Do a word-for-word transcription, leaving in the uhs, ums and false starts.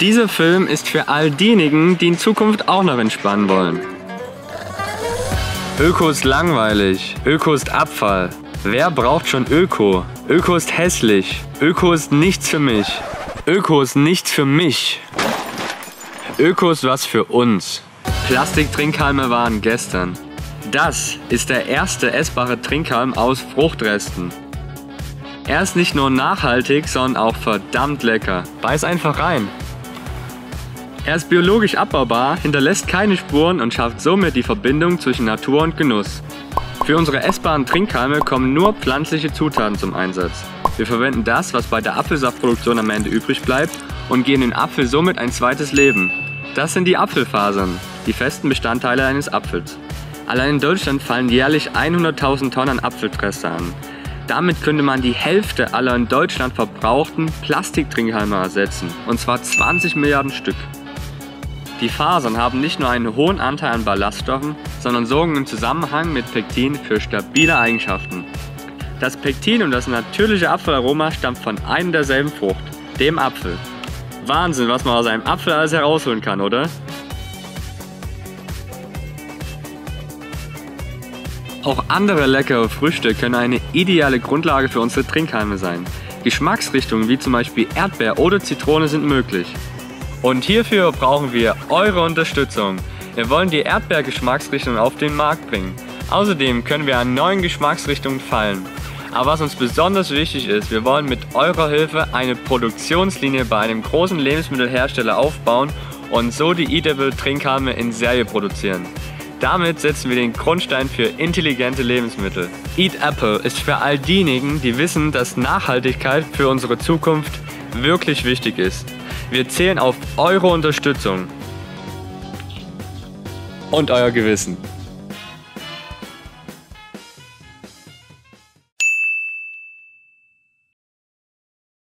Dieser Film ist für all diejenigen, die in Zukunft auch noch entspannen wollen. Öko ist langweilig. Öko ist Abfall. Wer braucht schon Öko? Öko ist hässlich. Öko ist nichts für mich. Öko ist nichts für mich. Öko ist was für uns. Plastiktrinkhalme waren gestern. Das ist der erste essbare Trinkhalm aus Fruchtresten. Er ist nicht nur nachhaltig, sondern auch verdammt lecker. Beiß einfach rein. Er ist biologisch abbaubar, hinterlässt keine Spuren und schafft somit die Verbindung zwischen Natur und Genuss. Für unsere essbaren Trinkhalme kommen nur pflanzliche Zutaten zum Einsatz. Wir verwenden das, was bei der Apfelsaftproduktion am Ende übrig bleibt, und geben dem Apfel somit ein zweites Leben. Das sind die Apfelfasern, die festen Bestandteile eines Apfels. Allein in Deutschland fallen jährlich hunderttausend Tonnen an Apfelreste an. Damit könnte man die Hälfte aller in Deutschland verbrauchten Plastiktrinkhalme ersetzen, und zwar zwanzig Milliarden Stück. Die Fasern haben nicht nur einen hohen Anteil an Ballaststoffen, sondern sorgen im Zusammenhang mit Pektin für stabile Eigenschaften. Das Pektin und das natürliche Apfelaroma stammt von einer derselben Frucht, dem Apfel. Wahnsinn, was man aus einem Apfel alles herausholen kann, oder? Auch andere leckere Früchte können eine ideale Grundlage für unsere Trinkhalme sein. Geschmacksrichtungen wie zum Beispiel Erdbeer oder Zitrone sind möglich. Und hierfür brauchen wir eure Unterstützung. Wir wollen die Erdbeer-Geschmacksrichtung auf den Markt bringen. Außerdem können wir an neuen Geschmacksrichtungen feilen. Aber was uns besonders wichtig ist, wir wollen mit eurer Hilfe eine Produktionslinie bei einem großen Lebensmittelhersteller aufbauen und so die Eatable Trinkhalme in Serie produzieren. Damit setzen wir den Grundstein für intelligente Lebensmittel. Eat Apple ist für all diejenigen, die wissen, dass Nachhaltigkeit für unsere Zukunft wirklich wichtig ist. Wir zählen auf eure Unterstützung und euer Gewissen.